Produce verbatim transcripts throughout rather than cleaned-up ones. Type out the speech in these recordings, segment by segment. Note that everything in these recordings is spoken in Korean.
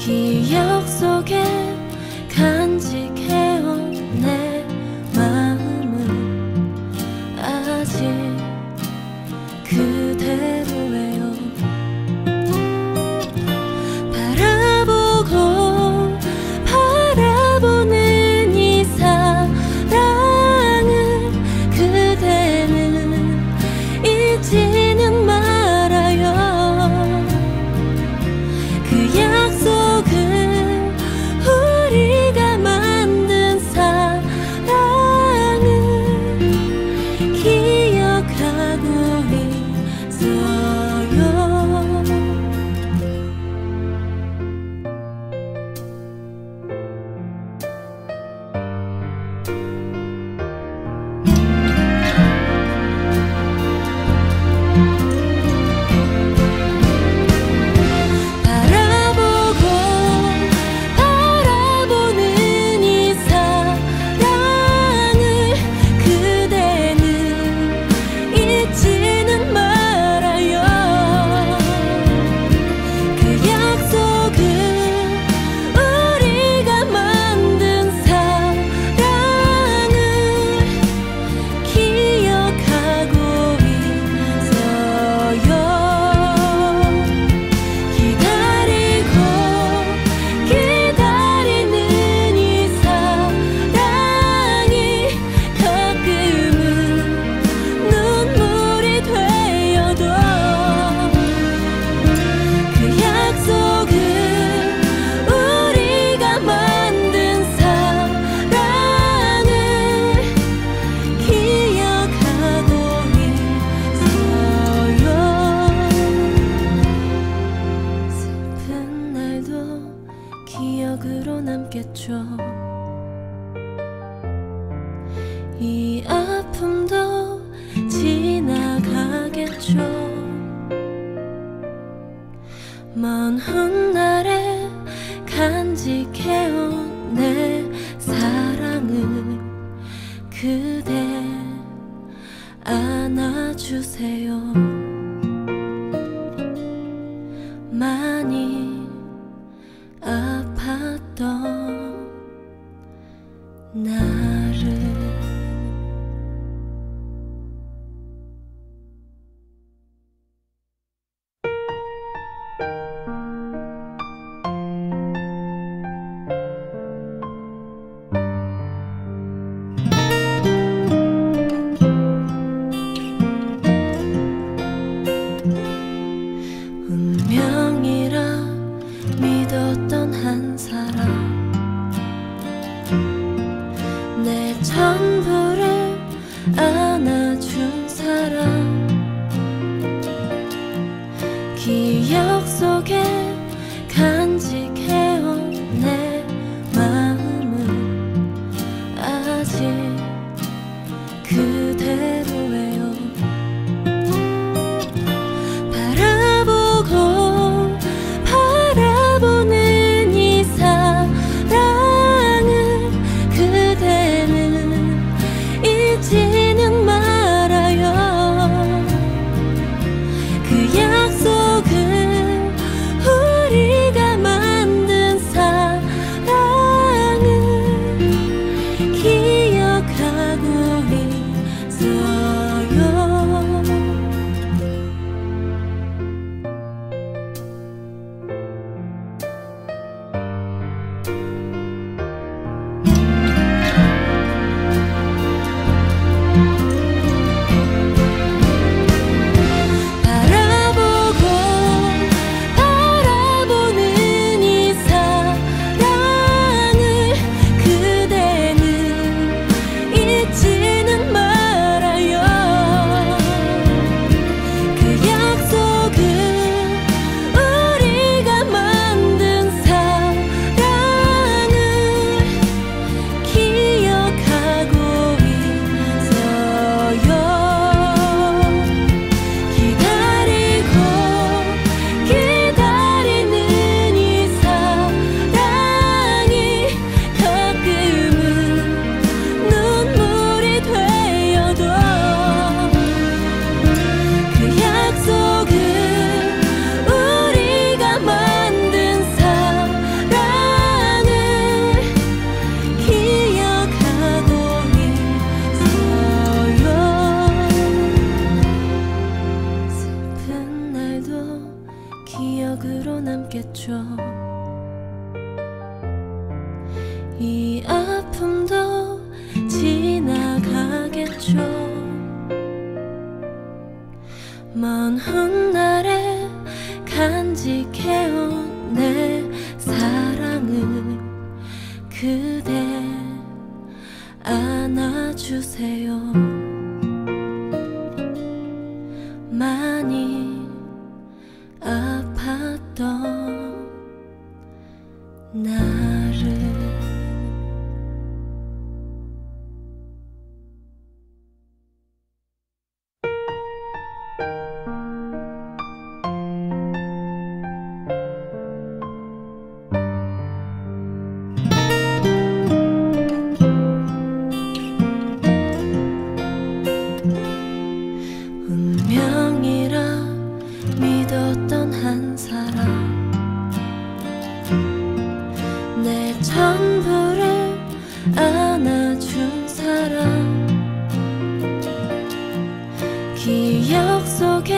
기억 속에 간직해온 내 마음은 아직 그대로예요. 바라보고 바라보는 이 사랑을 그대는 잊지는 말아요. 그 약속은 우리가 만든 사랑을 기억하고 있어요. 바라보고 바라보는 이 사랑을 그대는 잊지는 말아요. 그 약속은 우리가 만든 사랑을 기억하고 있어요. 기다리고 기다리는 이 사랑이 가끔은 눈물이 되어도 그 약속은 우리가 만든 사랑을 기억하고 있어요. 슬픈 날도 기억으로 남겠죠. 이 아픔도 지나가겠죠. 먼 훗날에 간직해온 내 사랑을 그대 안아주세요. 많이 아팠던 나를. 운명이라 믿었던 한 사람, 내 전부를 안아준 사람, 기억 속에 간직해온 내 마음은 아직 그대로예요. 바라보고 바라보는 이 사랑을 그대는 잊지는 마 훗날에 간직해온 내 사랑을 그대 안아주세요. 많이 아팠던 나를. 운명이라 믿었던 한 사람, 내 전부를 안아준 사람, 기억 속에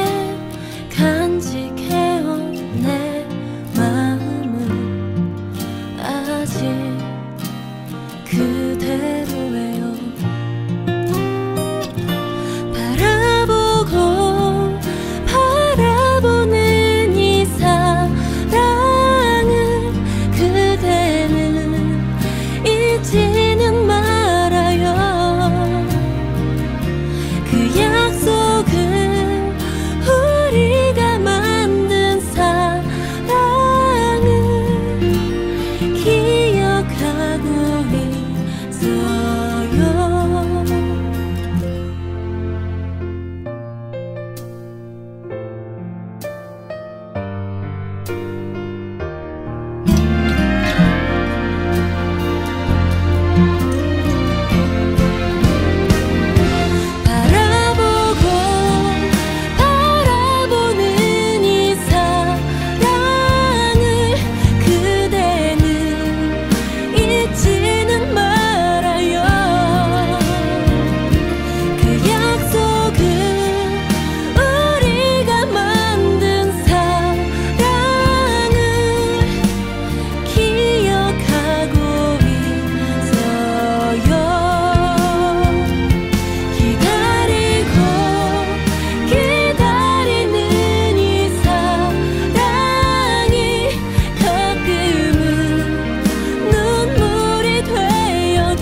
간직해온 내 마음은 아직 그대로예요. 바라보고 바라보는 이 사랑을 그대는 잊지는 말아요. 그 약속은 우리가 만든 사랑을 기억하고 있어요. 바라보고 바라보는 이 사랑을 그대는 잊지는 말아요. 그 약속은 우리가 만든 사랑을 기억하고 있어요. 기다리고 기다리는 이 사랑이 가끔은 눈물이 되어도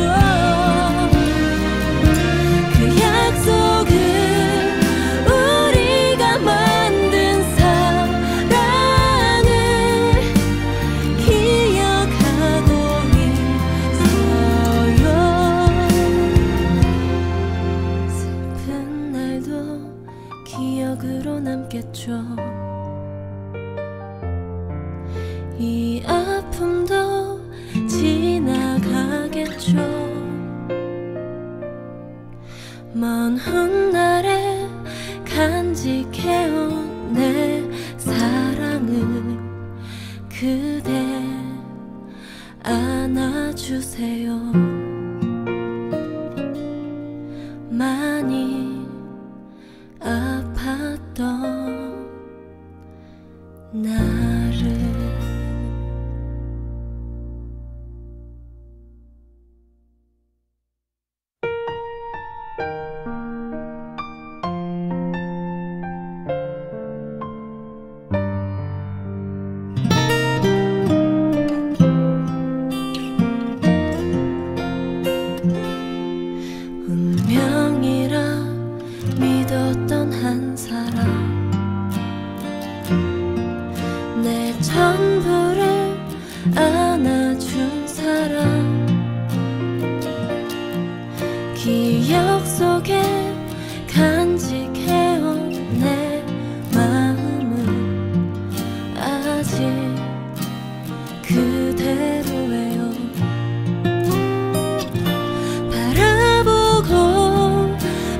그 약속은 우리가 만든 사랑을 기억하고 있어요. 슬픈 날도 기억으로 남겠죠. 이 아픔도 지나가겠죠. 먼 훗날에 간직해온 내 사랑을 그대 안아주세요. 많이 아팠던 나를. 운명이라 믿었던 한 사람, 내 전부를 안아준 사람, 기억 속에 간직해온 내 마음은 아직 그대로예요. 바라보고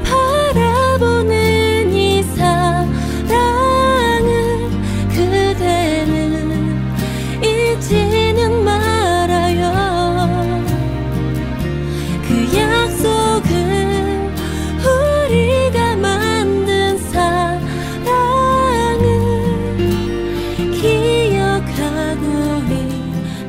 바라보는 이 사랑을 그대는 잊지는 말아요. 그 약속은 우리가 만든 사랑을 기억하고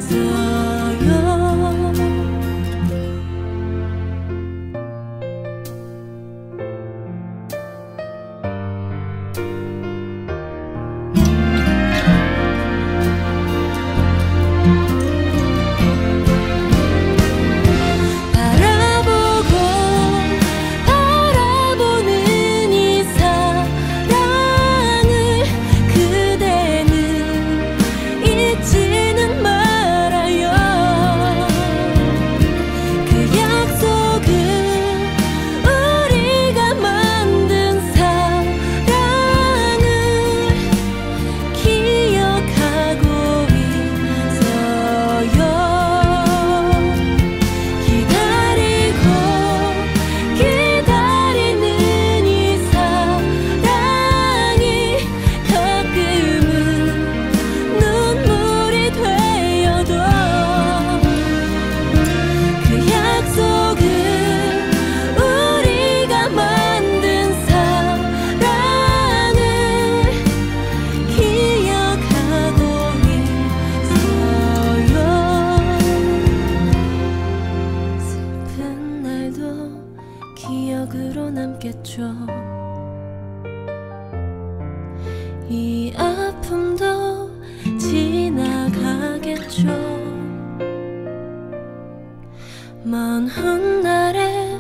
먼 훗날에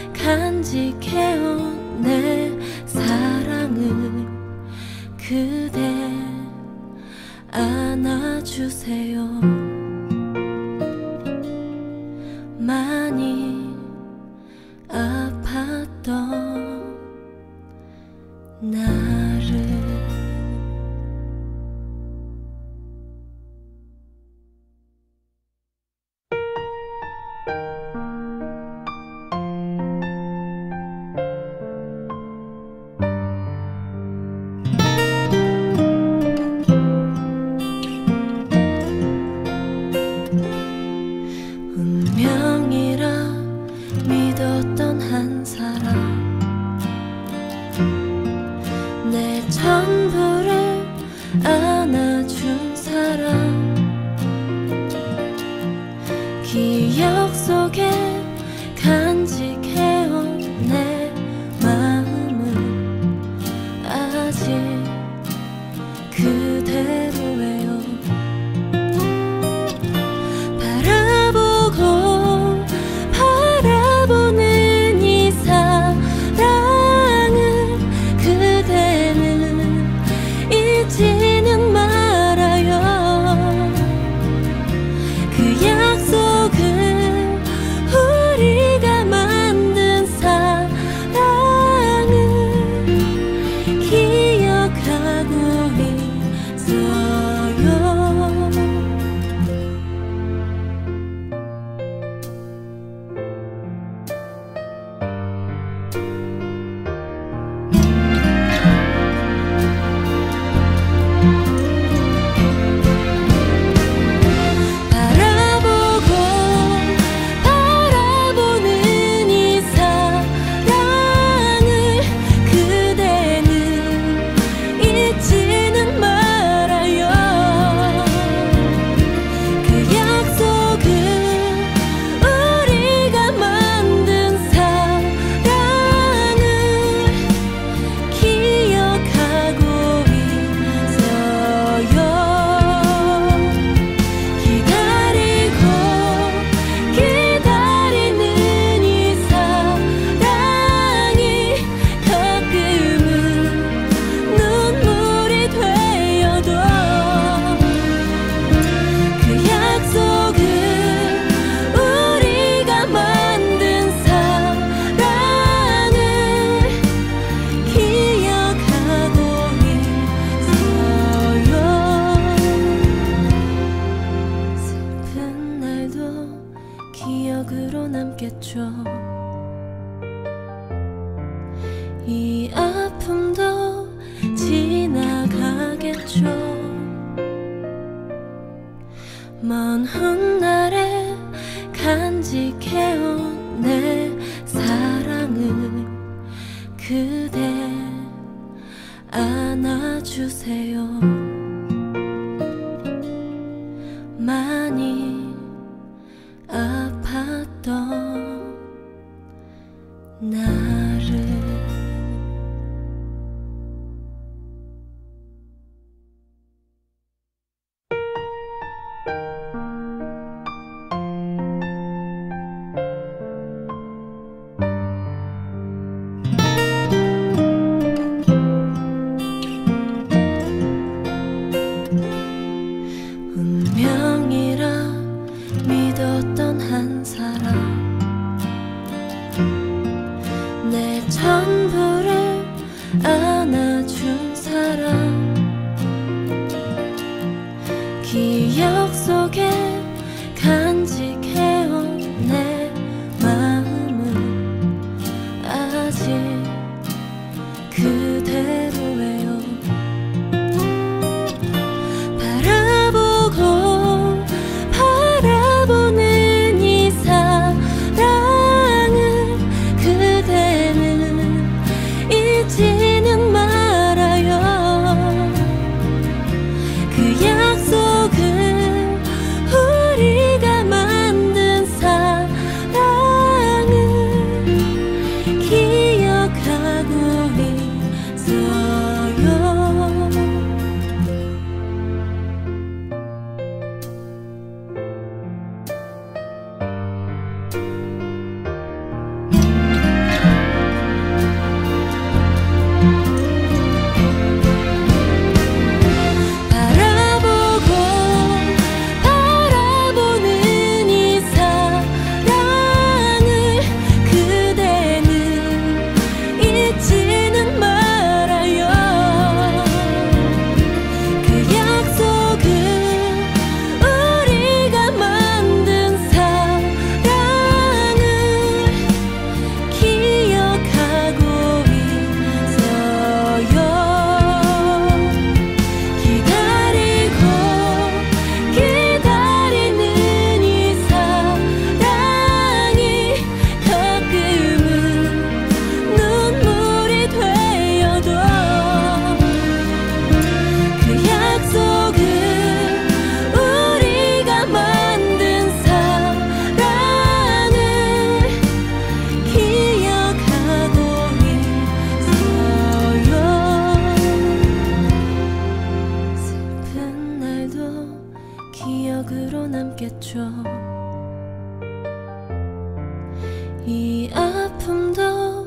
간직해온 내 사랑을 그대 안아주세요. 많이 아팠던 나를. 운명이라 믿었던 한 사람, 내 전부를 안아준 사람, 기억 속에 간직해온 내 마음은 아직 그대로예요. 바라보고 바라보는 이 사랑을 그대는 잊지는 말아요. 그 약속을 우리가 만든 사랑을 기억하고 있어요. 바라보고 바라보는 이 사랑을 그대는 잊지는 말아요. 그 약속을 우리가 만든 사랑을 기억하고 있어요. 기다리고 기다리는 이 사랑이 가끔은 눈물이 되어도 그 약속을 우리가 만든 사랑을 기억하고 있어요. 슬픈 날도 기억으로 남겠죠. 이 아픔도 지나가겠죠. 먼 훗날에 간직해온 내 사랑을 그대 안아주세요. 많이 아팠던 나를. 운명이라 믿었던 한 사람, 내 전부를 안아준 사람, 기억 속에 간직해온 내 마음은 아직 그대로예요. 바라보고 바라보는 기억으로 남겠죠. 이 아픔도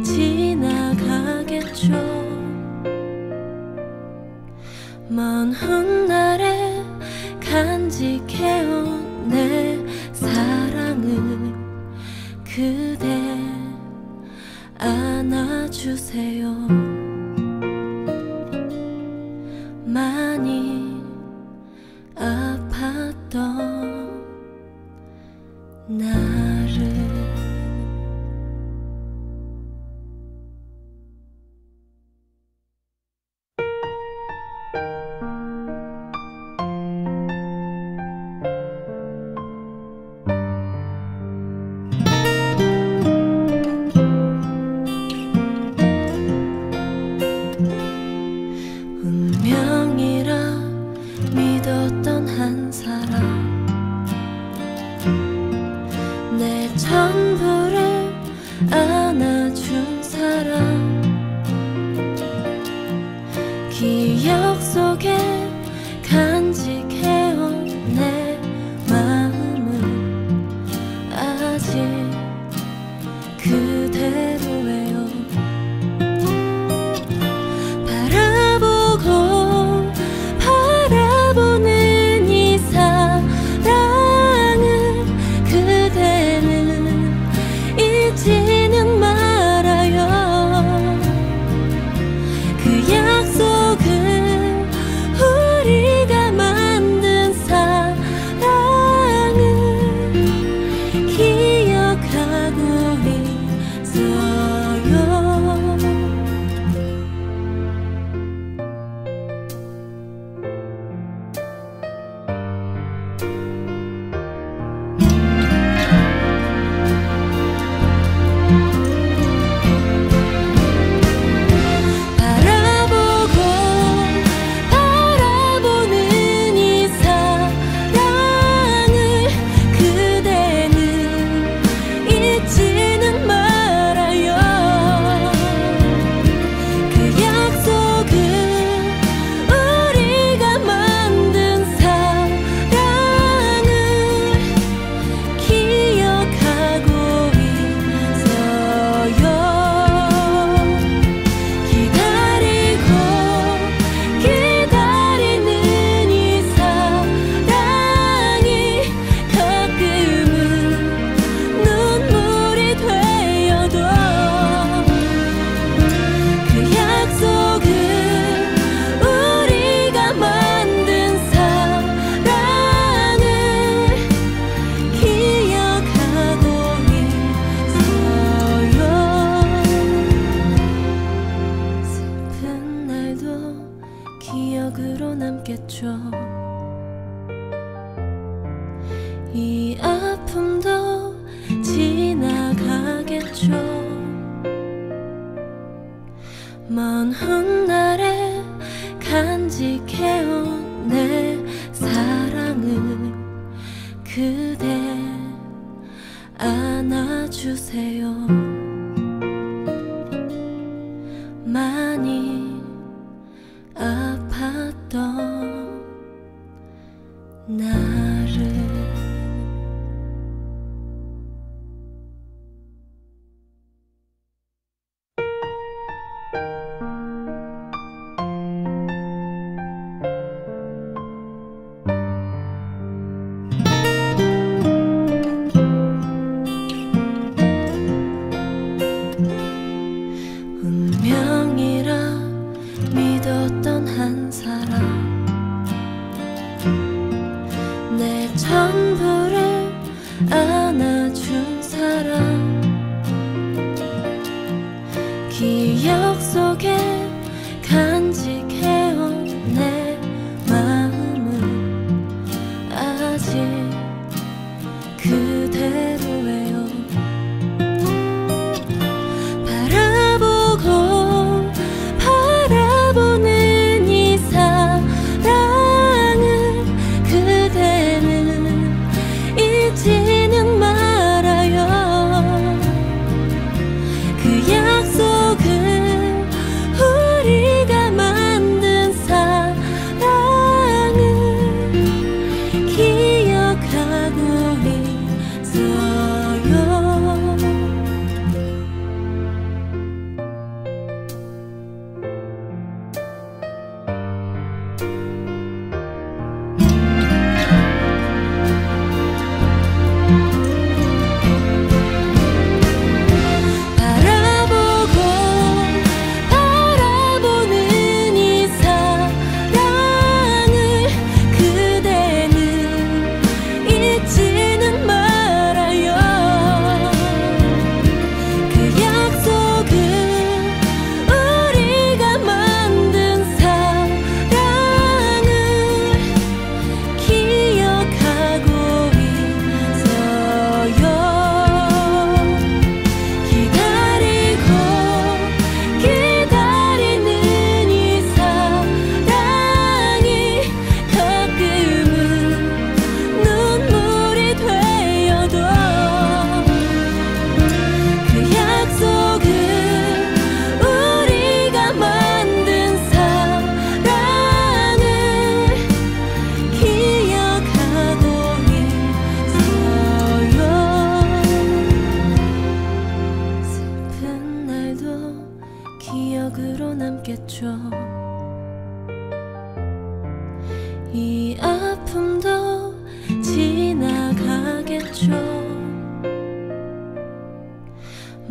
지나가겠죠. 먼 훗날에 간직해온 내 사랑을 그대 안아주세요. 많이 아팠던 나를. 운명이라 믿었던 한 사람, 내 전부를 안아준 사람, 기억 속에 간직해온 내 마음은 아직 그대로예요. 바라보고 바라보는 이 사랑을 그대는 잊지는 말아요. 그 약속은 우리가 만든 사랑을 기억하고 있어요. 바라보고 바라보는 이 사랑을 그대는 잊지는 말아요. 그 약속은 우리가 만든 사랑을 기억하고 있어요. 기다리고 기다리는 이 사랑이 가끔은 눈물이 되어도 그 약속은 우리가 만든 사랑을 기억하고 있어요. 슬픈 날도 기억으로 남겠죠. 이 아픔도 지나가겠죠. 먼 훗날에 간직해온 내 사랑을 그대 안아주세요. 많이 아팠던 나를. 운명이라 믿었던 한 사람, 내 전부를 안아준 사람, 기억 속에 간직해온 내 마음은 아직 그대로예요. 바라보고 바라보는 이 사랑을 그대는 잊지는 말아요.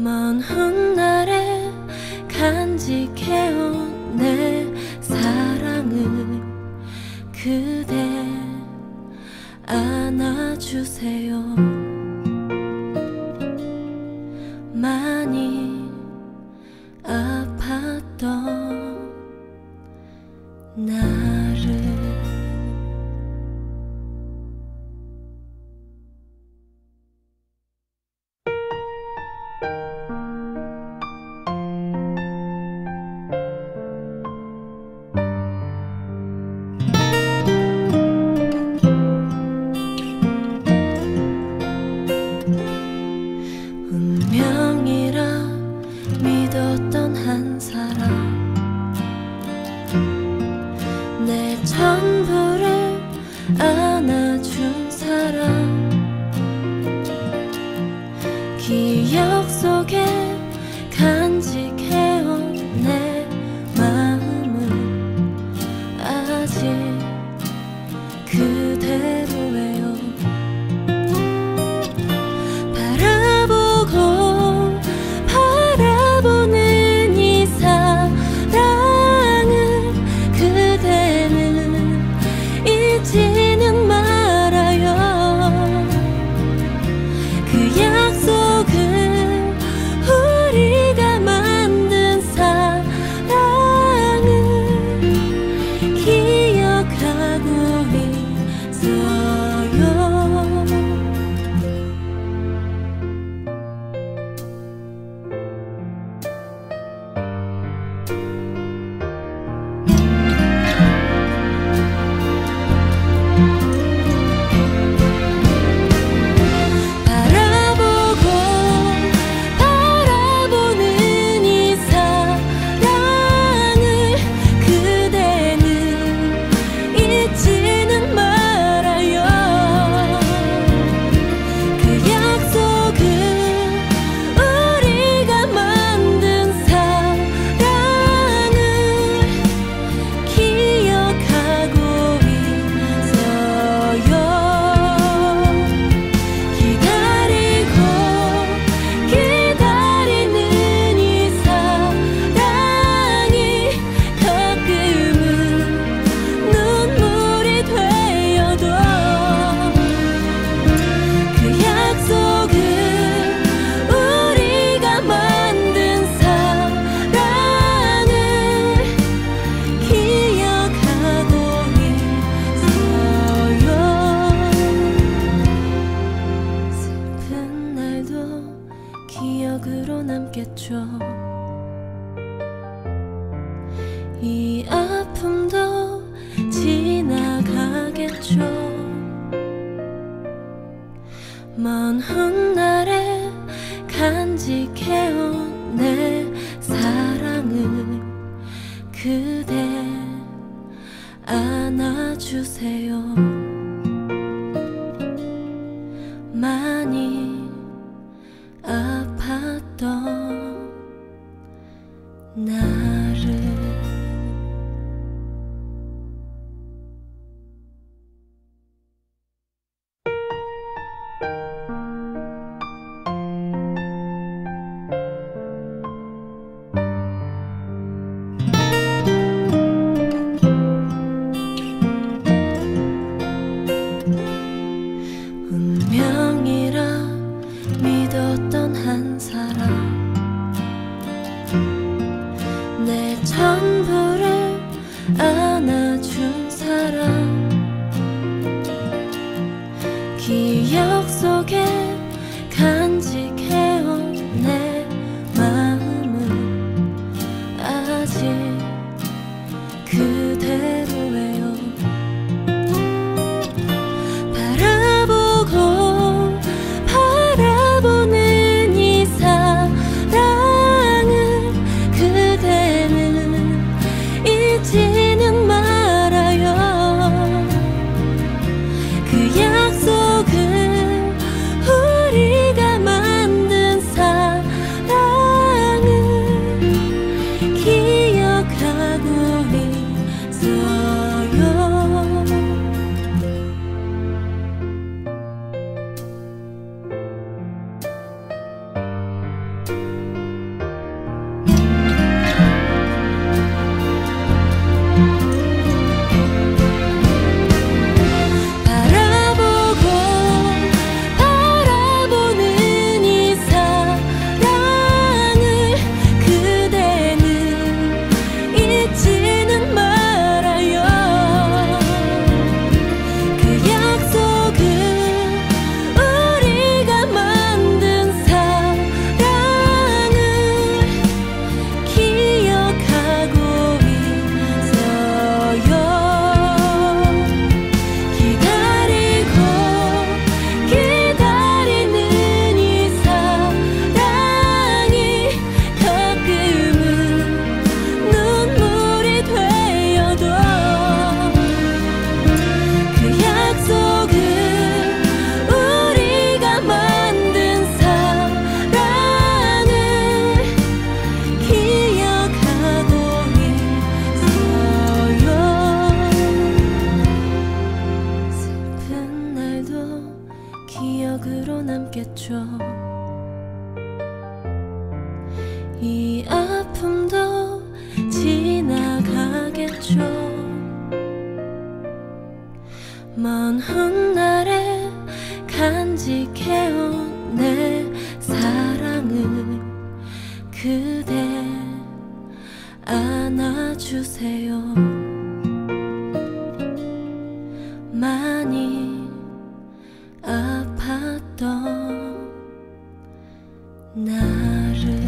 먼 훗날에 간직해온 내 사랑을 그대 안아주세요. 많이 아팠던 나를. 운명이라 믿었던 한 사람, 내 전부를 안아준 사람, 기억 속에 간직해온 내 마음은 아직 그대로예요. 바라보고 바라보는 이 사랑을 그대는 잊지는 말아요. 그 약속은 우리가 만든 사랑을 기억하고 있어요. 바라보고 바라보는 이 사랑을 그대는 잊지는 말아요. 그 약속은 우리가 만든 사랑을 기억하고 있어요. 기다리고 기다리는 이 사랑이 가끔은 눈물이 되어도 그 약속은 우리가 만든 사랑을 기억하고 있어요. 슬픈 날도 기억으로 남겠죠. 이 아픔도 지나가겠죠. 먼 훗날에 간직해온 내 사랑을 그대 안아주세요. 많이 아팠던 나를. 운명이라 믿었던 한 사람, 내 전부를 안아준 사람, 기억 속에 간직해온 내 마음은 아직 그대로예요. 바라보고 바라보는 이 사랑을 그대는 잊지는 말아요. 그 약속은 우리가 만든 기억으로 남겠죠. 이 아픔도 지나가겠죠. 먼 훗날에 간직해온 내 사랑을 그대 안아주세요. 많이 아팠던 나를.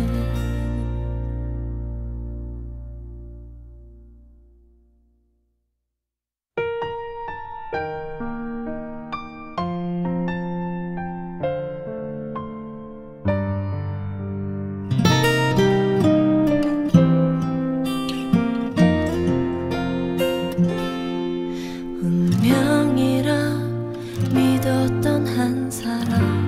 운명이라 믿었던 한 사람,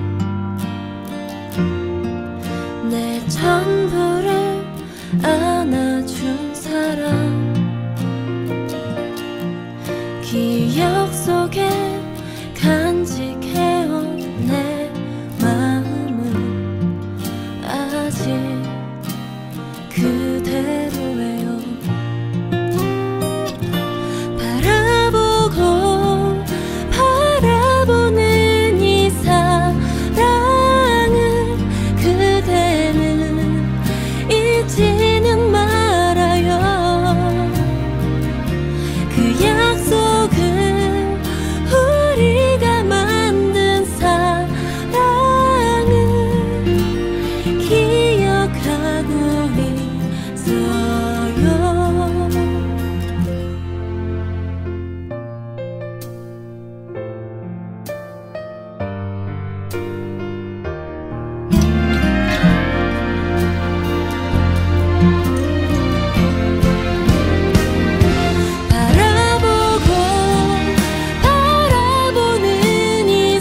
내 전부를 안아준 사람, 기억 속에 간직해온 내 마음은 아직 그대로예요. 바라보고 바라보는 이 사랑을 그대는 잊지는 말아요. 그 약속은 우리가 만든 사랑을 기억하고 있어요. 바라보고 바라보는 이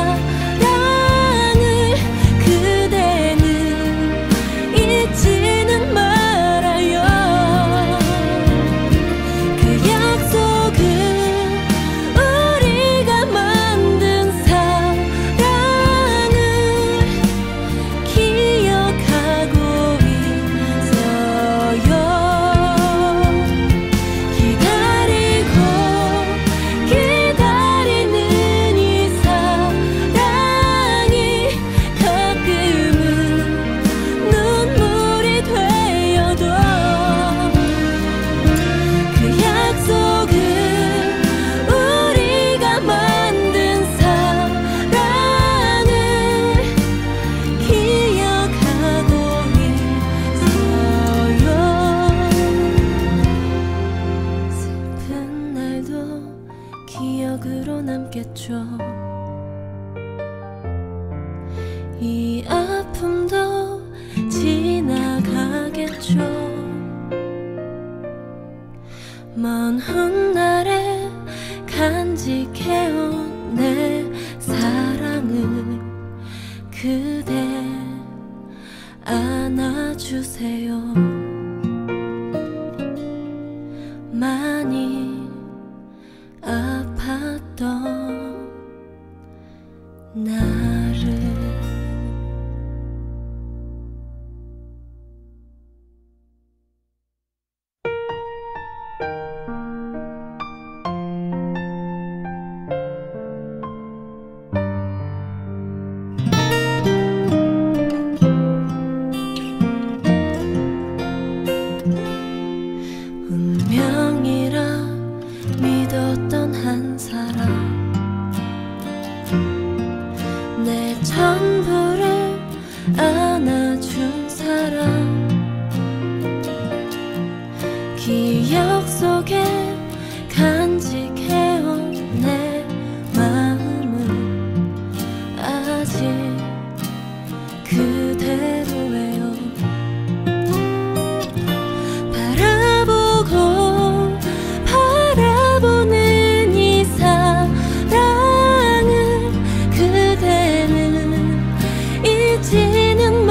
사랑을 그대는 잊지는 말아요. 그 약속은 우리가 만든 사랑을 기억하고 있어요. 기다리고 기다리는 이 사랑이 가끔은 눈물이 되어도 그 약속은 우리가 만든 사랑을 기억하고 있어요. 슬픈 날도 기억으로 남겠죠. 이 아픔도 지나가겠죠. 먼 훗날에 간직해온 내 사랑을 그대 안아주세요. 많이 아팠던 나를. 운명이라 믿었던 한 사람, 내 전부를 안아준 사람, 기억 속에 간직해온 내 마음은 아직 그대로예요. 바라보고 바라보는 이 사랑을 그대는 잊지는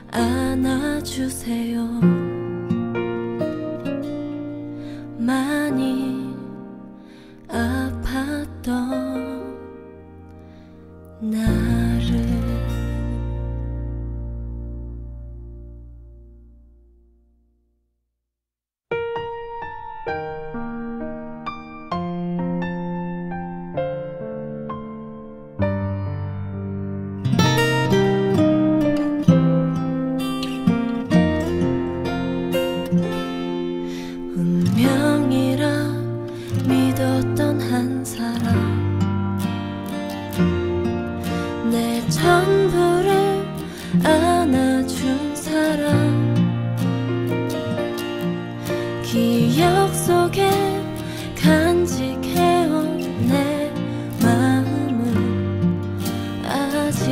안아주세요. 많이 아팠던 나를. 운명이라 믿었던 한 사람, 내 전부를 안아준 사람, 기억 속에 간직해온 내 마음은 아직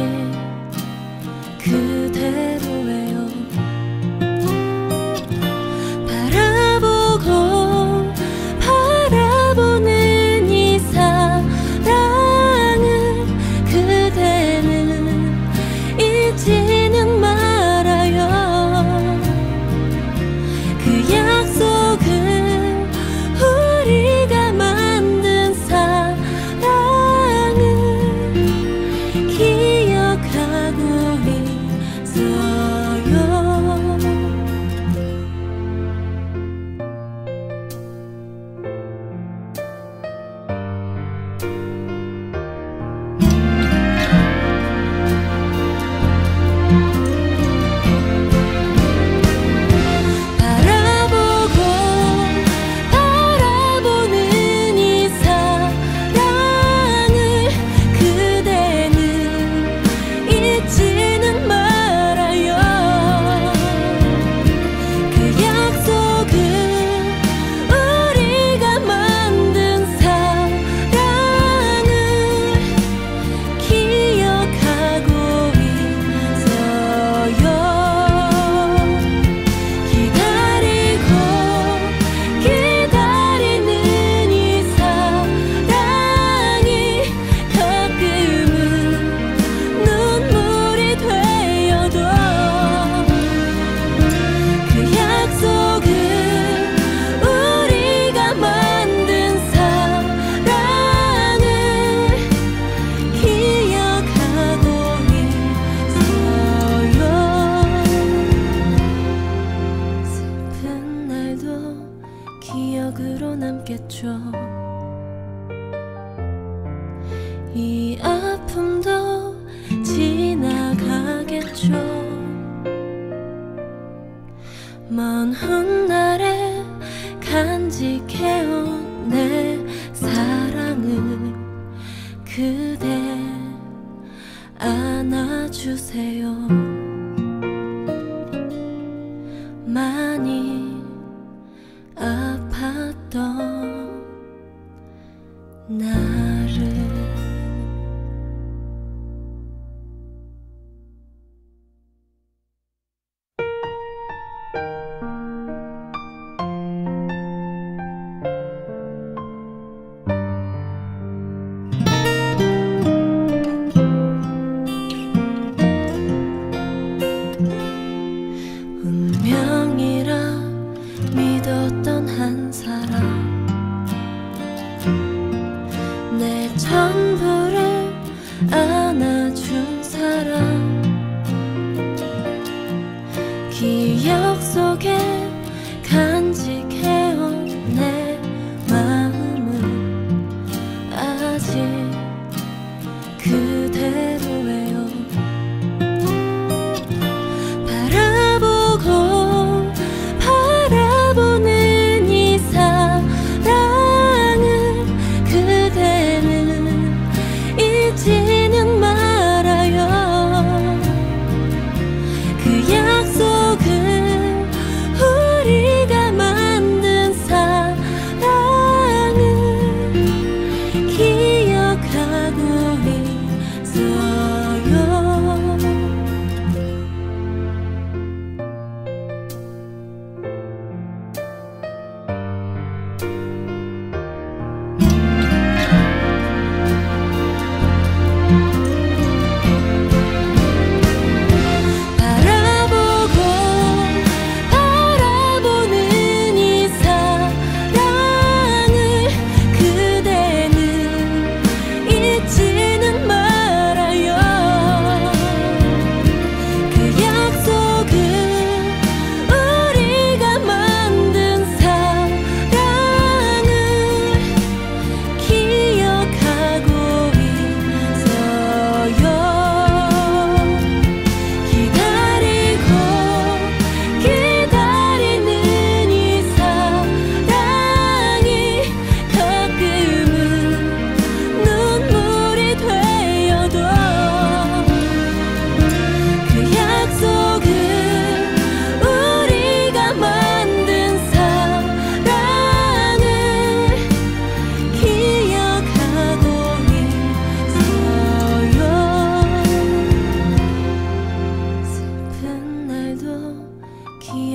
그대로예요. 바라보고 바라보는 이 사랑을 그대는 잊지는 말아요. 그 약속은 우리가 만든 사랑을 기억하고 있어요. 바라보고 바라보는 이 사랑을 그대는 잊지는 말아요. 그 약속은 우리가 만든 사랑을 기억하고 있어요. 기다리고 기다리는 이 사랑이 가끔은 눈물이 되어도 그 약속은 우리가 만든 사랑을 기억하고 있어요. 슬픈 날도 기억으로 남겠죠. 이 아픔도 지나가겠죠. 먼 훗날에 간직해온 내 사랑을 그대 안아주세요. 많이 아팠던 나를. 운명이라 믿었던 한 사람, 내 전부를 안아준 사람, 기억 속에 간직해온 내 마음은 아직 그대로예요. 바라보고 바라보는 이 사랑을 그대는 잊지는 말아요. 그 약속은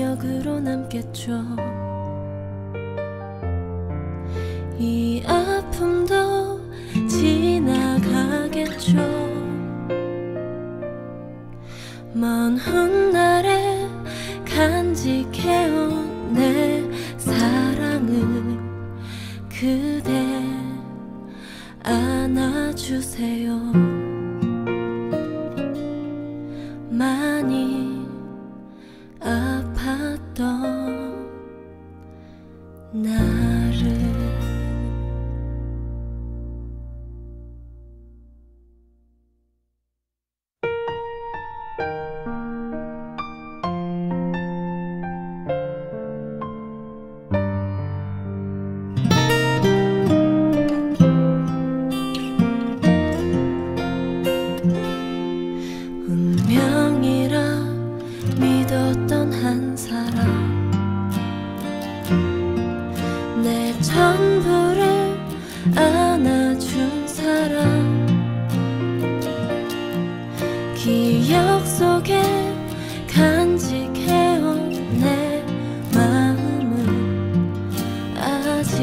기억으로 남겠죠. 이 아픔도 지나가겠죠. 먼 훗날에 간직해온 내 사랑을 그대 안아주세요. 많이 아팠던 나를. 운명이라 믿었던 한 사람, 내 전부를 안아준 사람, 기억 속에 간직해온 내 마음은 아직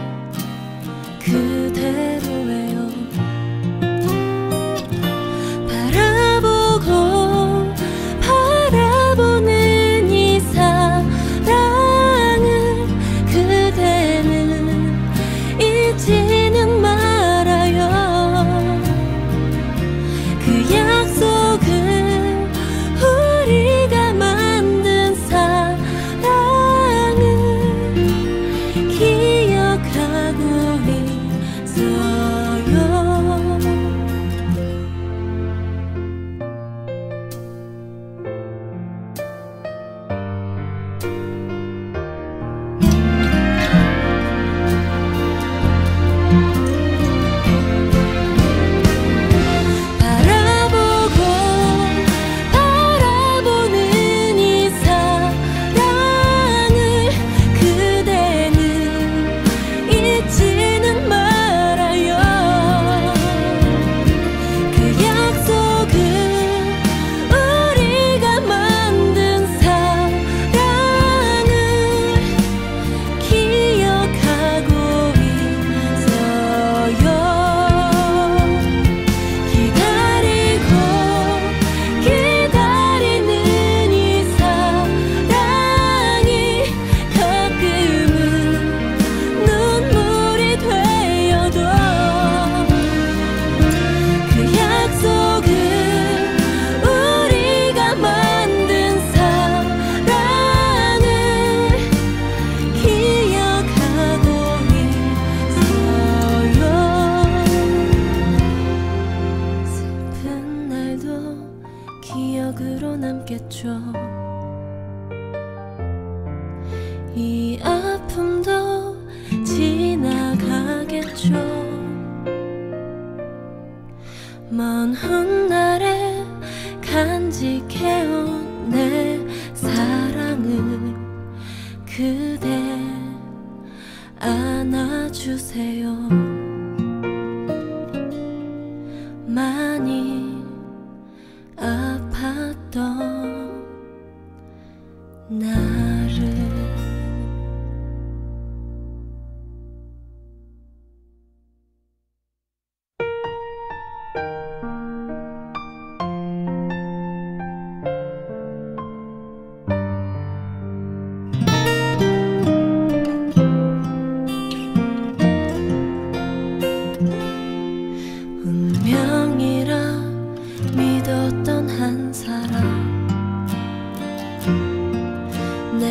그대로예요. 바라보고 바라보는 이 사랑을 그대는 잊지는 말아요. 그 약속은 우리가 만든 사랑을 기억하고 있어요. 바라보고 바라보는 이 사랑을 그대는 잊지는 말아요. 그 약속은 우리가 만든 사랑을 기억하고 있어요. 기다리고 기다리는 이 사랑이 가끔은 눈물이 되어도 그 약속은 우리가 만든 사랑을 기억하고 있어요. 슬픈 날도 기억으로 남겠죠. 이 아픔도 지나가겠죠. 먼 훗날에 간직해온 내 사랑을 그대 안아주세요. 많이 아팠던 나를. 운명이라 믿었던 한 사람, 내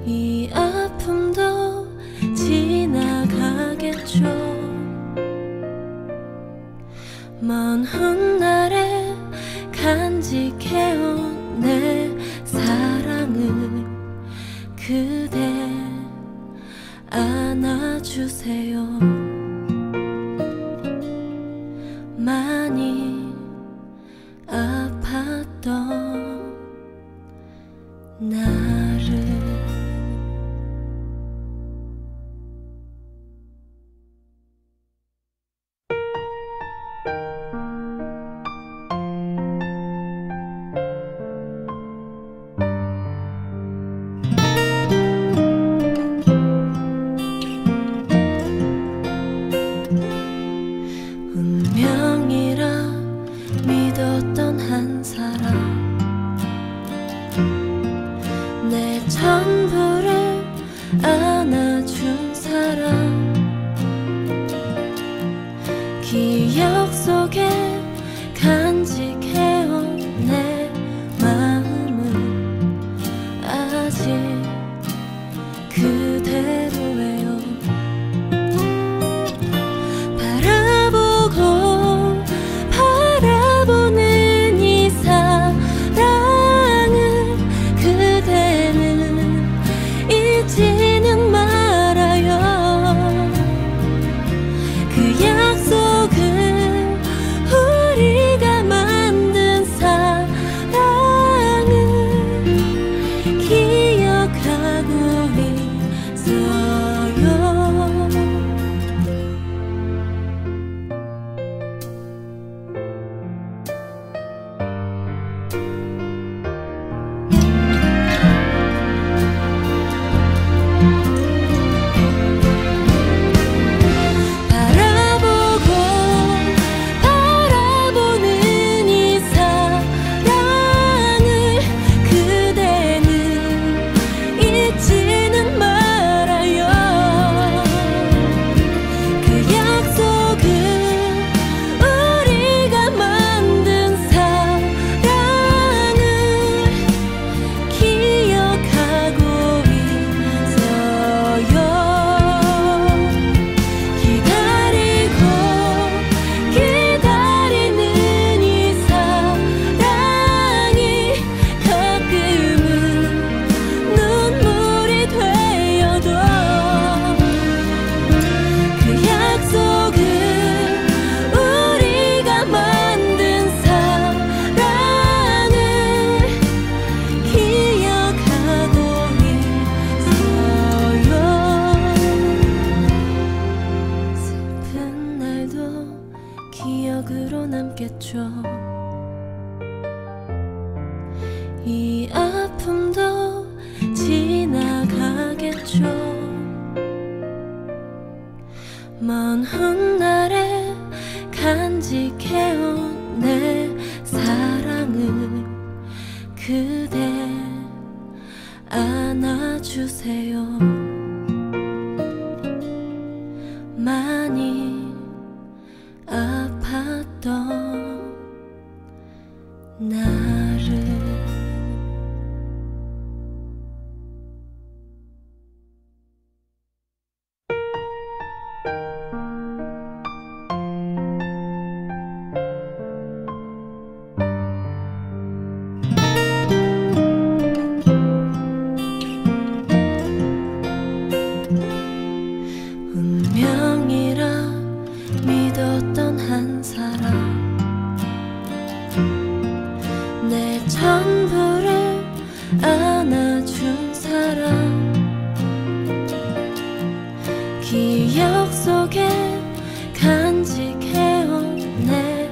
이 아픔도 지나가겠죠. 먼 훗날에 간직해온 내 사랑을 그대 안아주세요. 많이 아팠던 나를. 운명이라 믿었던 한 사람, 내 전부를 안아준 사람, 기억 속에 간직해온 내 마음은 아직 그대로예요. 바라보고 바라보는 이 사랑을 그대는 잊지는 말아요. 그 약속은 우리가 만든 사랑을 기억하고 있어요. 바라보고 바라보는 이 사랑을 그대는 잊지는 말아요. 그 약속은 우리가 만든 사랑을 기억하고 있어요. 기다리고 기다리는 이 사랑이 가끔은 눈물이 되어도 그 약속은 우리가 만든 사랑을 기억하고 있어요. 슬픈 날도 기억으로 남겠죠. 이 아픔도 지나가겠죠. 먼 훗날에 간직해온 내 사랑을 그대 안아주세요. 많이 아팠던 나를. 운명이라 믿었던 한 사람, 내 전부를 안아준 사람, 기억 속에 간직해온 내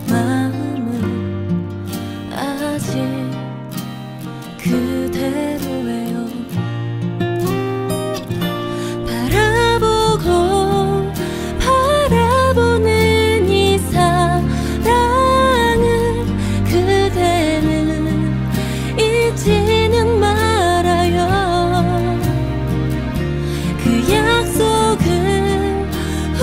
마음은 아직 그대로예요. 바라보고 바라보는 이 사랑을 그대는 잊지는 말아요. 그 약속은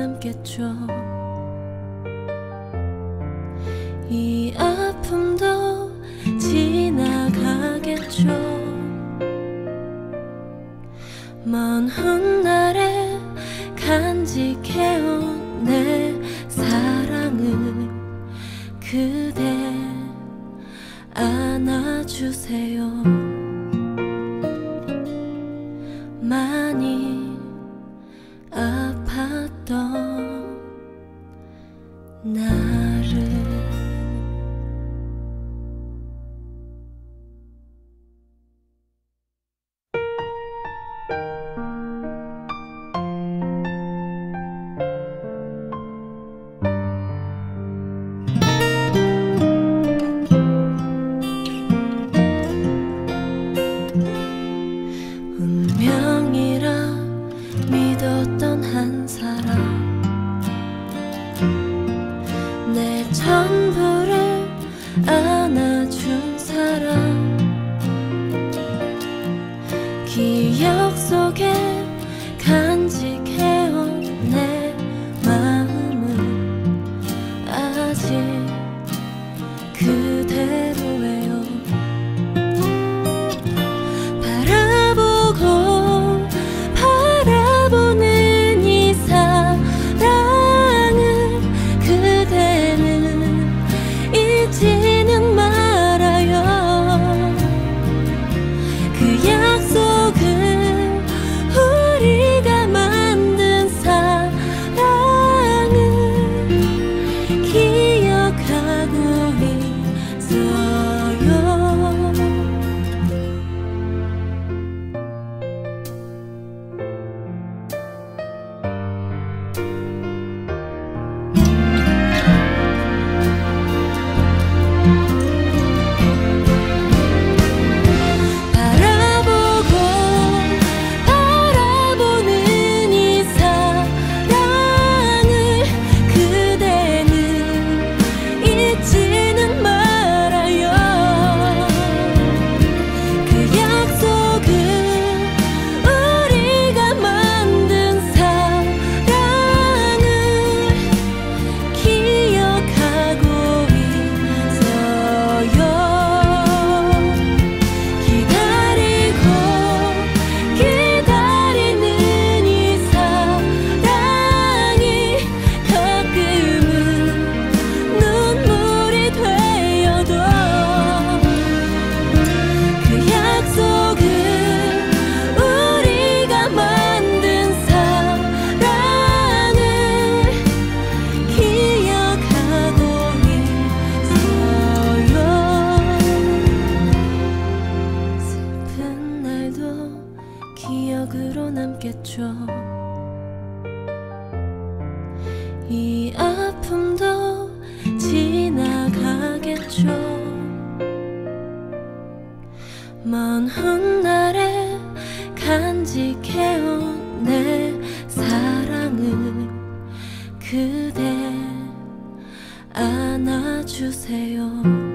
남겠죠. 이 아픔도 지나가겠죠. 먼 훗날에 간직해온 내 사랑을 그대 안아주세요. 많이 아팠던 나를. 운명이라 믿었던 한 사람, 내 전부를 안아준 사람, 기억 속에 간직해온 내 마음은 아직 그대로예요. 바라보는 이 사랑을 그대는 잊지는 말아요. 그 약속은 우리가 만든 사랑을 기억하고 있어요. 기억으로 남겠죠. 이 아픔도 지나가겠죠. 먼 훗날에 간직해온 내 사랑을 그대 안아주세요.